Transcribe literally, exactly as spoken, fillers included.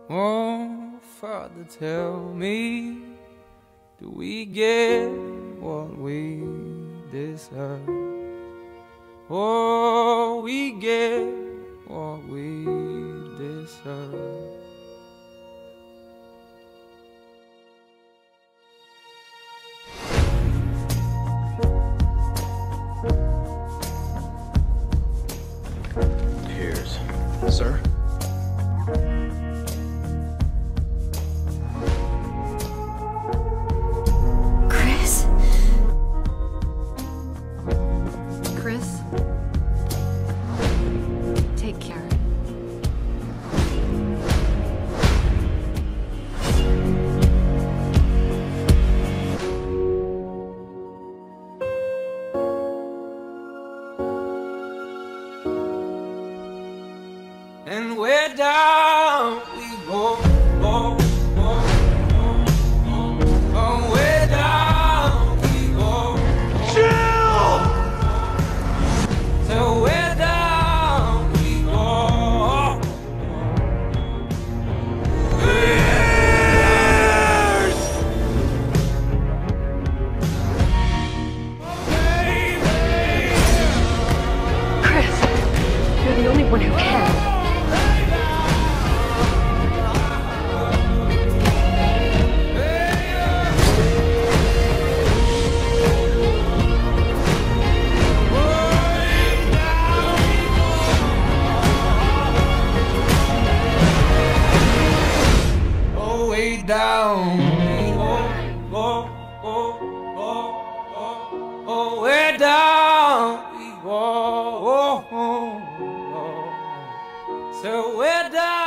Oh, Father, tell me, do we get what we deserve? Oh, we get what we deserve. Here's, sir. Chris? Chris? Take care. And we're down, we go, go, go, go, go. Oh, we're down, we go. Chill! So we're down, we go. Years! Chris, you're the only one who can. Way down, we go, go, go, go, go, oh, way down, we go, oh, oh, oh. So we're down.